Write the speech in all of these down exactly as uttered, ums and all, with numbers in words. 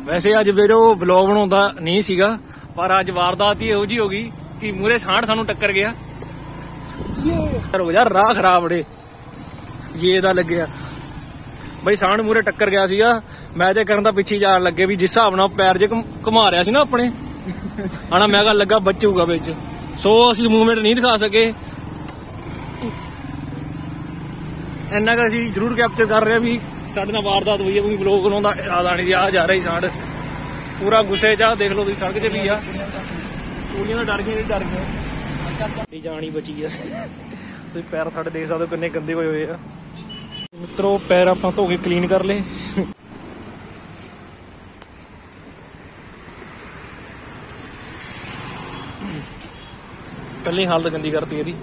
वैसे अज video vlog बनाउंदा नहीं सीगा, पर अज वारदात ही इहो जी हो गई कि मूहरे सांड सानू टक्कर गया। यार राह खराब बड़े ये दा लग्या बई, सांड मूहरे टक्कर गया सीगा। मैं ते करन दा पिछे जान लगे भी जिस हिसाब नाल पैर जे घुमा रहा सी ना अपने आना, मैं कहा लगा बचूगा बिच, सो असीं मूवमेंट नहीं दिखा सके। इन्ना का असीं जरूर कैप्चर कर रहे भी साडे नाल वारदात हुई है, कोई ब्लॉग बनाउंदा याद आनी आ जा रही सांड पूरा गुस्से च। देख लो तुसीं सड़क ते भी आ, पूरियां डर गई डर गई जान ही बची है। तुसीं पैर साडे देख सकदे हो किन्ने गंदे होए होए आ। मित्रों पैर आपां धो के क्लीन कर ले। पहले हालत गंदी करती है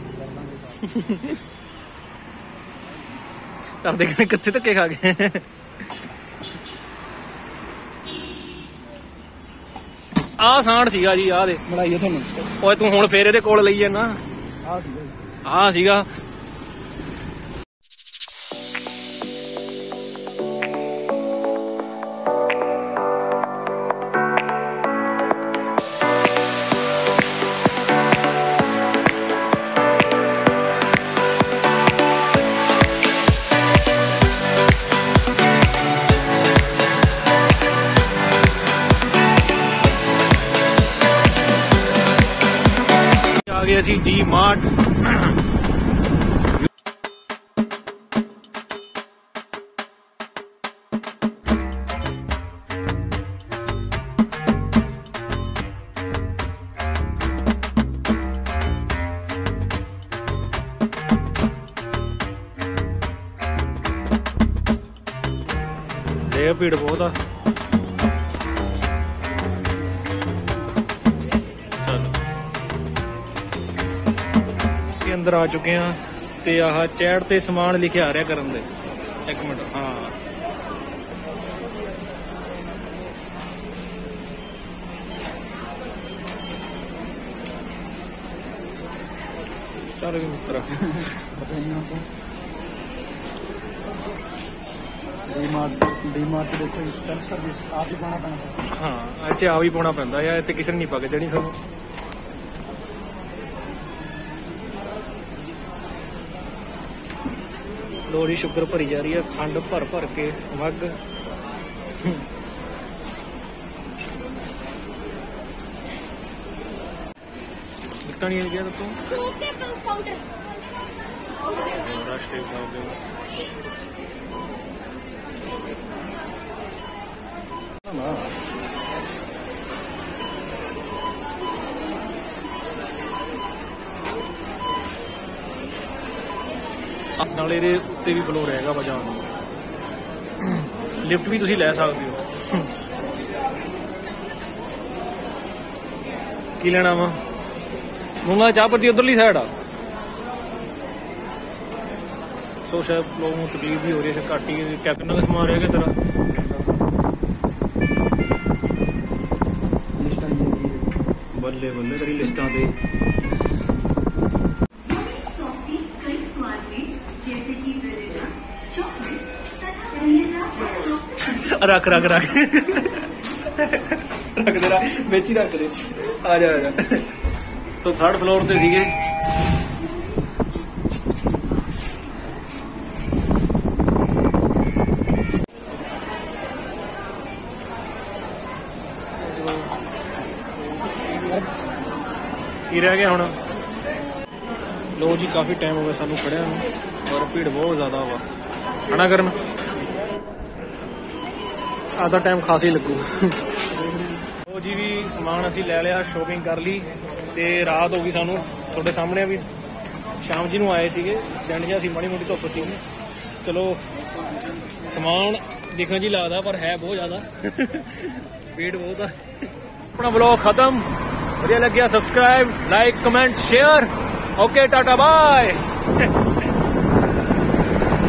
करते कच्चे धक्के खा गए। आ सांड सीगा जी, आ दे बनाइए तुहानू। ओए तू हुण फेर इहदे कोल लई जाना। आ सीगा गए सी डी मार्ट। भीड़ बहुत आ। अंदर आ चुके हैं ते आह चैट ते समान लिखे आ रहा करन दे। एक मिनट, हाँ चलो मित्रा डीमार्ट देखो सेल्फ सर्विस आप ही पाना पैना। हाँ अच्छे आप ही पाना पैंदा यार, इत्थे किसी ने नहीं पा के देनी सानू। लोरी शुगर भरी जा रही है, खंड भर भर के वग। मिर्चा नहीं गया तो नाले ਇਹਦੇ ਉੱਤੇ भी फ्लोर हैगा वा जान ਨੂੰ, लिफ्ट भी ਤੁਸੀਂ ਲੈ ਸਕਦੇ ਹੋ। ਕੀ ਲੈਣਾ ਵਾ ਮੂੰਗਾ ਚਾਹ ਪੱਤੀ ਉਧਰਲੀ ਸਾਈਡ ਆ। ਸੋ शायद लोगों को तकलीफ भी हो रही है, घट ही कितना का समान रहेगा तेरा। बल्ले बल्ले तेरी लिस्टां ते रख रख रख रख दे बेच ही रख दे। आ जा आ जा। तो थर्ड फ्लोर ते सीगे की रह गया हुण। लो जी काफी टाइम हो गया सानू खड़िया और भीड़ बहुत ज्यादा वा है ना करन, आधा टाइम खास ही लगू। वो जी भी समान असी ले लिया, शॉपिंग कर ली ते रात हो गई सानू। थोड़े सामने भी शाम जी नूं आए सीगे, दिन जी असी माड़ी मोटी धुप सी। चलो समान दिखने जी लगता पर है बहुत ज्यादा भीड़ बहुत है। अपना ब्लॉग खत्म, बढ़िया लग गया subscribe like comment share. Okay tata bye.